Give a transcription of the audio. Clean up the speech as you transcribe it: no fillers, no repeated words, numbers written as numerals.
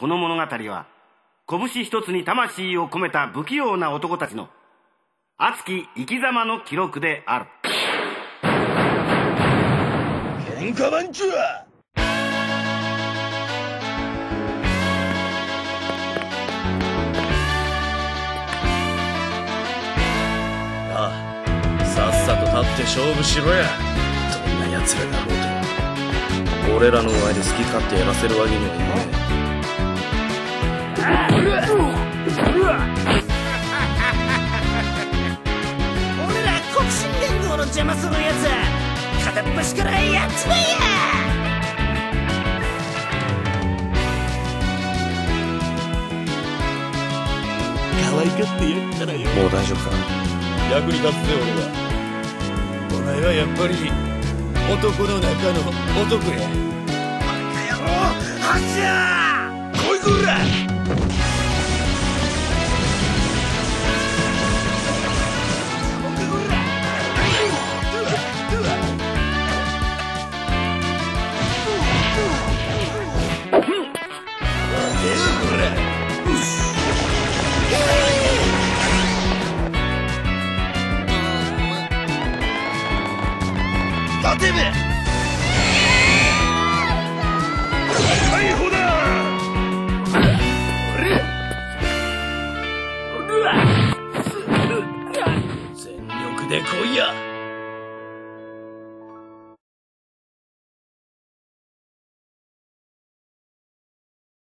この物語は拳一つに魂を込めた不器用な男たちの熱き生き様の記録である。 kenkabancho1。 ああ、さっさと立って勝負しろや。どんな奴らがろうと俺らの前で好き勝手やらせるわけにはいかねえ。 俺ら国心連合の邪魔するやつ片っ端からやっちまえや。 可愛がってやったらよ。 もう大丈夫か。 役に立つぜ俺は。お前はやっぱり男の中の男や。バカ野郎、はっしゃー来いこら。立てべ。逮捕だ。全力で来いや。